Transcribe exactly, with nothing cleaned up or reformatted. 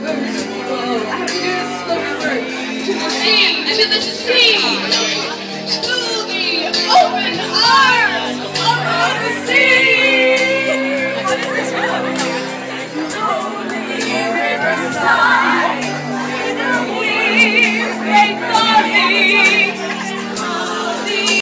I have to do this slowly first. To the sea, to the sea, to the open arms of the sea.